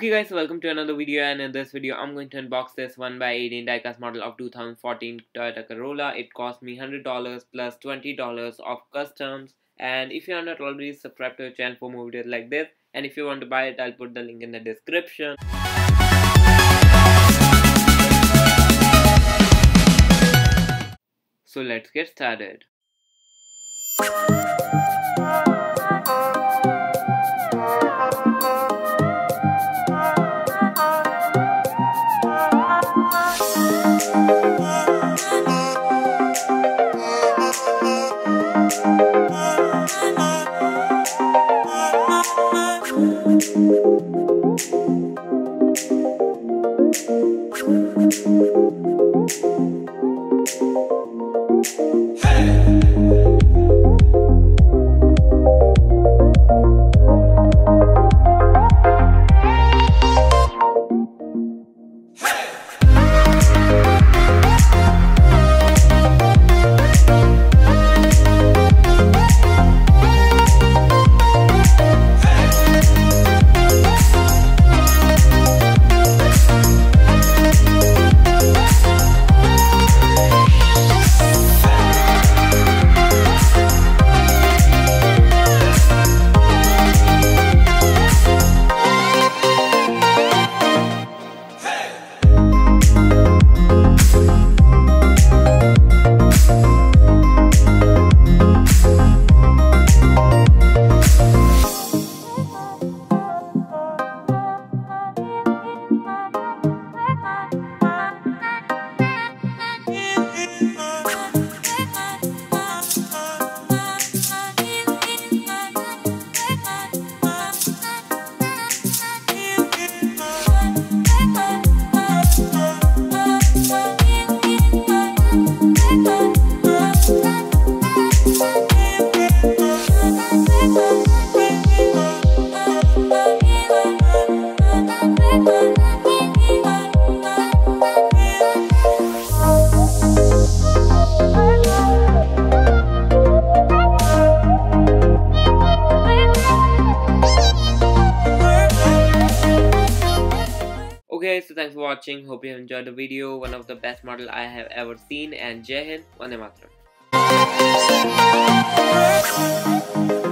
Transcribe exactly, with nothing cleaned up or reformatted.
Okay guys, welcome to another video, and in this video I'm going to unbox this one by eighteen diecast model of two thousand fourteen Toyota Corolla. It cost me one hundred dollars plus twenty dollars of customs, and if you are not already subscribed to the channel for more videos like this, and if you want to buy it, I'll put the link in the description. So let's get started. Okay, so thanks for watching. Hope you enjoyed the video. One of the best model I have ever seen, and Jai Hind, Vande Mataram.